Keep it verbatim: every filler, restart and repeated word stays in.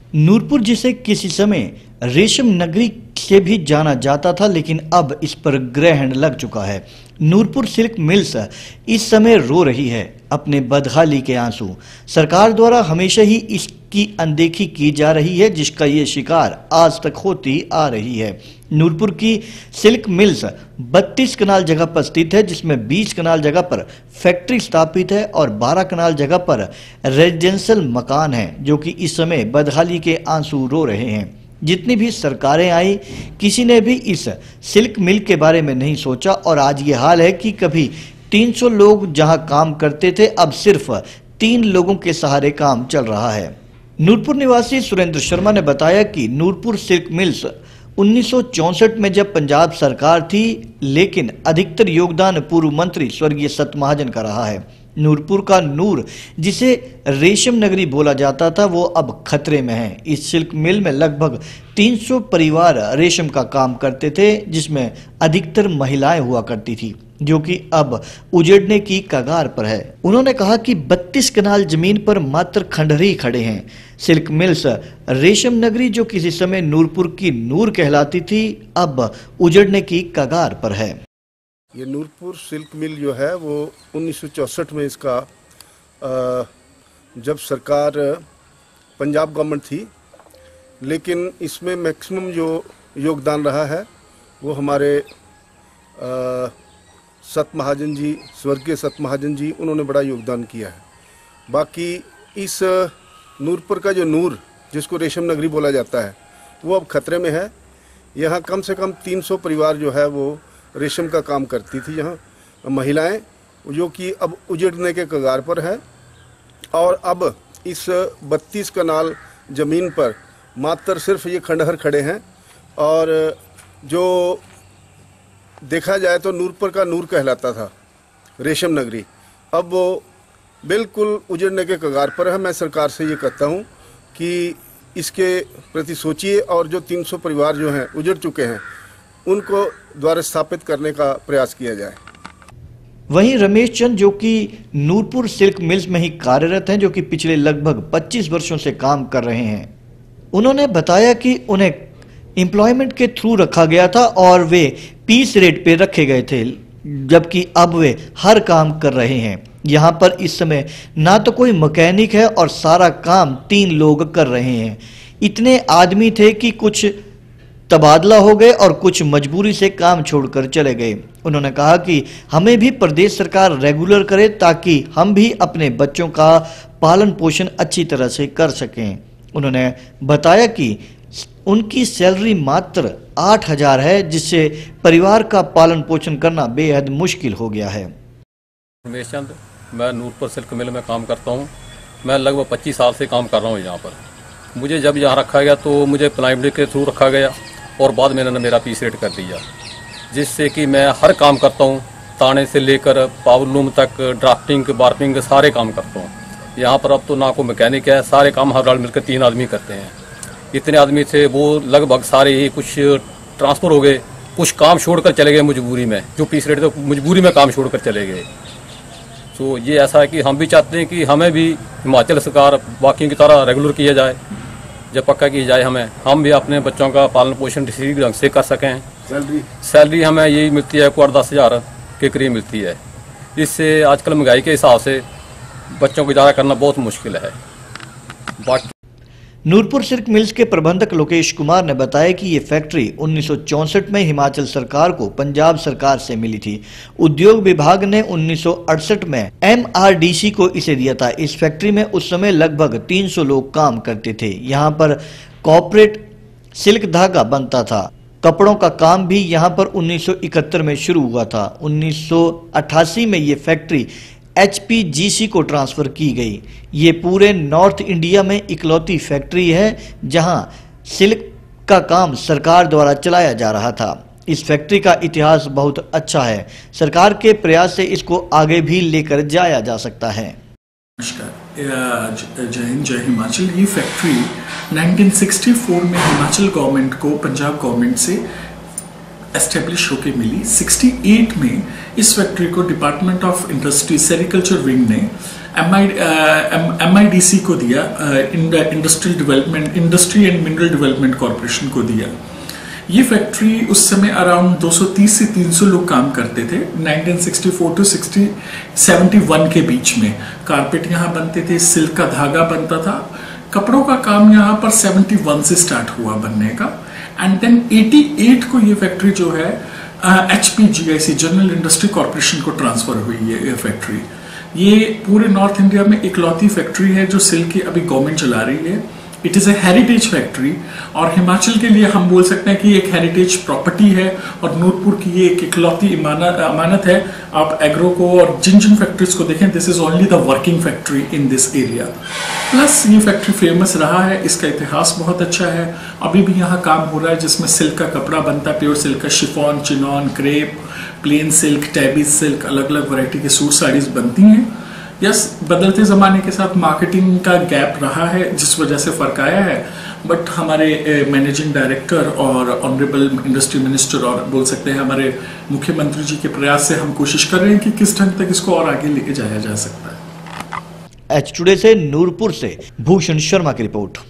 नूरपुर जिसे किसी समय रेशम नगरी से भी जाना जाता था, लेकिन अब इस पर ग्रहण लग चुका है। नूरपुर सिल्क मिल्स इस समय रो रही है अपने बदहाली के आंसू। सरकार द्वारा हमेशा ही इसकी अनदेखी की जा रही है, जिसका ये शिकार आज तक होती आ रही है। नूरपुर की सिल्क मिल्स बत्तीस कनाल जगह पर स्थित है, जिसमें बीस कनाल जगह पर फैक्ट्री स्थापित है और बारह कनाल जगह पर रेजिडेंशियल मकान है, जो कि इस समय बदहाली के आंसू रो रहे हैं। जितनी भी सरकारें आई, किसी ने भी इस सिल्क मिल के बारे में नहीं सोचा और आज ये हाल है कि कभी तीन सौ लोग जहां काम करते थे, अब सिर्फ तीन लोगों के सहारे काम चल रहा है। नूरपुर निवासी सुरेंद्र शर्मा ने बताया कि नूरपुर सिल्क मिल्स उन्नीस सौ चौसठ में जब पंजाब सरकार थी, लेकिन अधिकतर योगदान पूर्व मंत्री स्वर्गीय सतमहाजन का रहा है। नूरपुर का नूर, जिसे रेशम नगरी बोला जाता था, वो अब खतरे में है। इस सिल्क मिल में लगभग तीन सौ परिवार रेशम का काम करते थे, जिसमें अधिकतर महिलाएं हुआ करती थी, जो कि अब उजड़ने की कगार पर है। उन्होंने कहा कि बत्तीस कनाल जमीन पर मात्र खंडहर ही खड़े हैं। सिल्क मिल्स रेशम नगरी, जो किसी समय नूरपुर की नूर कहलाती थी, अब उजड़ने की कगार पर है। ये नूरपुर सिल्क मिल जो है वो उन्नीस सौ चौसठ में इसका आ, जब सरकार पंजाब गवर्नमेंट थी, लेकिन इसमें मैक्सिमम जो योगदान रहा है वो हमारे सतमहाजन जी, स्वर्गीय सतमहाजन जी, उन्होंने बड़ा योगदान किया है। बाकी इस नूरपुर का जो नूर, जिसको रेशम नगरी बोला जाता है, वो अब खतरे में है। यहाँ कम से कम तीन सौ परिवार जो है वो रेशम का काम करती थी, यहाँ महिलाएं, जो कि अब उजड़ने के कगार पर है। और अब इस बत्तीस कनाल ज़मीन पर मात्र सिर्फ ये खंडहर खड़े हैं और जो देखा जाए तो नूरपुर का नूर कहलाता था रेशम नगरी, अब वो बिल्कुल उजड़ने के कगार पर है। मैं सरकार से ये कहता हूँ कि इसके प्रति सोचिए और जो तीन सौ परिवार जो हैं उजड़ चुके हैं, उनको द्वारा स्थापित करने का प्रयास किया जाए। वहीं रमेश चंद, जो कि नूरपुर सिल्क मिल्स में ही कार्यरत हैं, जो कि पिछले लगभग पच्चीस वर्षों से काम कर रहे हैं, उन्होंने बताया कि उन्हें एम्प्लॉयमेंट के थ्रू रखा गया था और वे पीस रेट पे रखे गए थे, जबकि अब वे हर काम कर रहे हैं। यहाँ पर इस समय ना तो कोई मैकेनिक है और सारा काम तीन लोग कर रहे हैं। इतने आदमी थे कि कुछ तबादला हो गए और कुछ मजबूरी से काम छोड़कर चले गए। उन्होंने कहा कि हमें भी प्रदेश सरकार रेगुलर करे, ताकि हम भी अपने बच्चों का पालन पोषण अच्छी तरह से कर सकें। उन्होंने बताया कि उनकी सैलरी मात्र आठ हजार है, जिससे परिवार का पालन पोषण करना बेहद मुश्किल हो गया है। रमेश चंद, मैं नूरपुर सिल्क मिल में काम करता हूँ। मैं लगभग पच्चीस साल से काम कर रहा हूँ यहाँ पर। मुझे जब यहाँ रखा गया तो मुझे प्लाईवुड के थ्रू रखा गया और बाद में इन्होंने मेरा पीस रेट कर दिया, जिससे कि मैं हर काम करता हूँ, ताने से लेकर पावर लूम तक, ड्राफ्टिंग, बार्पिंग, सारे काम करता हूँ। यहाँ पर अब तो ना कोई मैकेनिक है, सारे काम हर हाल मिलकर तीन आदमी करते हैं। इतने आदमी थे वो लगभग सारे ही, कुछ ट्रांसफ़र हो गए, कुछ काम छोड़कर चले गए मजबूरी में, जो पीस रेट तो मजबूरी में काम छोड़कर चले गए। तो ये ऐसा है कि हम भी चाहते हैं कि हमें भी हिमाचल सरकार बाकी की तरह रेगुलर किया जाए, जब पक्का की जाए, हमें हम भी अपने बच्चों का पालन पोषण ठीक ढंग से कर सकें। सैलरी सैलरी हमें यही मिलती है, को आठ दस हज़ार के करीब मिलती है। इससे आजकल महंगाई के हिसाब से बच्चों को गुजारा करना बहुत मुश्किल है। बाकी नूरपुर सिल्क मिल्स के प्रबंधक लोकेश कुमार ने बताया कि ये फैक्ट्री उन्नीस सौ चौसठ में हिमाचल सरकार को पंजाब सरकार से मिली थी। उद्योग विभाग ने उन्नीस सौ अड़सठ में एमआरडीसी को इसे दिया था। इस फैक्ट्री में उस समय लगभग तीन सौ लोग काम करते थे। यहाँ पर कॉर्पोरेट सिल्क धागा बनता था। कपड़ों का काम भी यहाँ पर उन्नीस सौ इकहत्तर में शुरू हुआ था। उन्नीस सौ अट्ठासी में ये फैक्ट्री एचपीजीसी को ट्रांसफर की गई। ये पूरे नॉर्थ इंडिया में इकलौती फैक्ट्री है जहां सिल्क का काम सरकार द्वारा चलाया जा रहा था। इस फैक्ट्री का इतिहास बहुत अच्छा है। सरकार के प्रयास से इसको आगे भी लेकर जाया जा सकता है। नमस्कार, जय हिंद, जय हिमाचल। ये फैक्ट्री उन्नीस सौ चौंसठ में हिमाचल गवर्नमेंट को पंजाब गवर्नमेंट से एस्टेब्लिश होके मिली। अड़सठ में इस फैक्ट्री को department of industry sericulture wing ने M I M I D C को दिया, industrial development industry and mineral development corporation को दिया। ये फैक्ट्री उस समय अराउंड दो सौ तीस से तीन सौ लोग काम करते थे, nineteen sixty four to seventy one के बीच में। कारपेट यहाँ बनते थे, सिल्क का धागा बनता था, कपड़ों का काम यहाँ पर इकहत्तर से स्टार्ट हुआ बनने का। एंड देन अठासी को ये फैक्ट्री जो है H P G I C general industry corporation को ट्रांसफर हुई है ये फैक्ट्री। ये पूरे नॉर्थ इंडिया में इकलौती फैक्ट्री है जो सिल्क की अभी गवर्नमेंट चला रही है। It is a heritage factory और हिमाचल के लिए हम बोल सकते हैं कि एक हेरिटेज प्रॉपर्टी है और नूरपुर की ये एक इकलौती अमानत है। आप एग्रो को और जिन जिन फैक्ट्रीज को देखें, this is only the working factory in this area. Plus ये फैक्ट्री फेमस रहा है, इसका इतिहास बहुत अच्छा है। अभी भी यहाँ काम हो रहा है जिसमें सिल्क का कपड़ा बनता है, प्योर सिल्क का, chiffon, chinon, crepe, plain silk, tabby silk, अलग अलग वैरायटी के सूट साड़ीज बनती हैं। यस, बदलते ज़माने के साथ मार्केटिंग का गैप रहा है जिस वजह से फ़र्क आया है, बट हमारे मैनेजिंग डायरेक्टर और ऑनरेबल इंडस्ट्री मिनिस्टर और बोल सकते हैं हमारे मुख्यमंत्री जी के प्रयास से हम कोशिश कर रहे हैं कि किस ढंग तक इसको और आगे लेके जाया जा सकता है। एच टुडे से नूरपुर से भूषण शर्मा की रिपोर्ट।